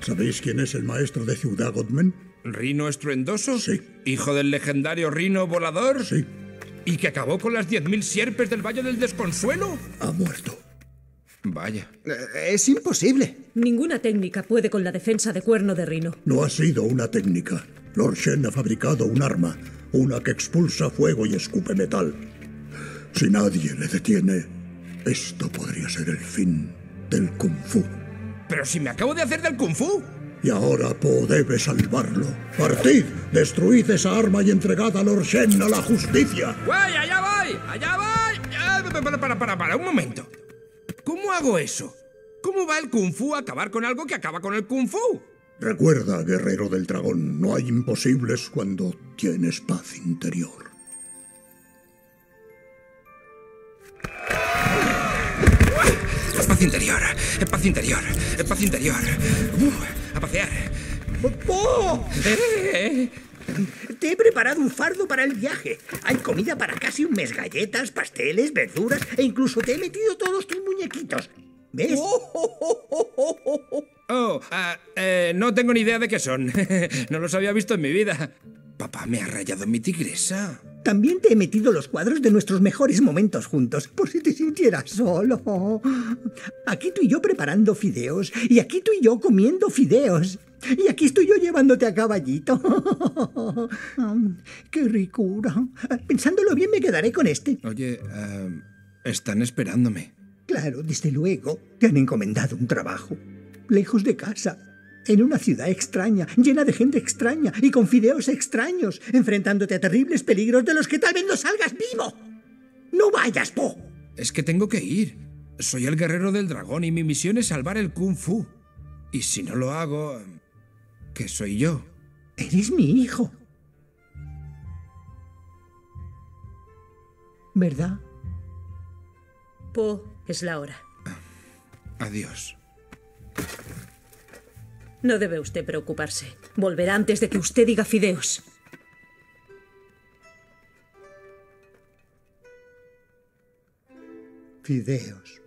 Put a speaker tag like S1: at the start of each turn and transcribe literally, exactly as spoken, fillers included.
S1: ¿Sabéis quién es el maestro de Ciudad Godmen?
S2: ¿Rino Estruendoso?
S1: Sí.
S2: ¿Hijo del legendario Rino Volador?
S1: Sí.
S2: ¿Y que acabó con las diez mil sierpes del Valle del Desconsuelo?
S1: Ha muerto.
S2: Vaya.
S3: Eh, es imposible.
S4: Ninguna técnica puede con la defensa de Cuerno de Rino.
S1: No ha sido una técnica. Lord Shen ha fabricado un arma, una que expulsa fuego y escupe metal. Si nadie le detiene, esto podría ser el fin del Kung Fu.
S2: ¡Pero si me acabo de hacer del Kung Fu!
S1: Y ahora Po debe salvarlo. ¡Partid! ¡Destruid esa arma y entregad a Lord Shen a la justicia!
S2: ¡Voy! ¡Allá voy! ¡Allá voy! Ah, Para, para, para, para, un momento. ¿Cómo hago eso? ¿Cómo va el Kung Fu a acabar con algo que acaba con el Kung Fu?
S1: Recuerda, guerrero del dragón, no hay imposibles cuando tienes paz interior.
S2: Paz interior, paz interior, paz interior. Uh, a pasear.
S3: ¡Po!
S2: Eh,
S3: Te he preparado un fardo para el viaje. Hay comida para casi un mes, galletas, pasteles, verduras e incluso te he metido todos tus muñequitos. ¿Ves?
S2: Oh, ah, eh, no tengo ni idea de qué son. No los había visto en mi vida. Papá me ha rayado mi tigresa.
S3: También te he metido los cuadros de nuestros mejores momentos juntos, por si te sintieras solo. Aquí tú y yo preparando fideos, y aquí tú y yo comiendo fideos, y aquí estoy yo llevándote a caballito. ¡Qué ricura! Pensándolo bien me quedaré con este.
S2: Oye, uh, están esperándome.
S3: Claro, desde luego, te han encomendado un trabajo, lejos de casa. En una ciudad extraña, llena de gente extraña y con fideos extraños, enfrentándote a terribles peligros de los que tal vez no salgas vivo. ¡No vayas, Po!
S2: Es que tengo que ir. Soy el guerrero del dragón y mi misión es salvar el Kung Fu. Y si no lo hago, ¿qué soy yo?
S3: Eres mi hijo. ¿Verdad?
S4: Po, es la hora.
S2: Adiós.
S4: No debe usted preocuparse. Volverá antes de que usted diga fideos.
S3: Fideos.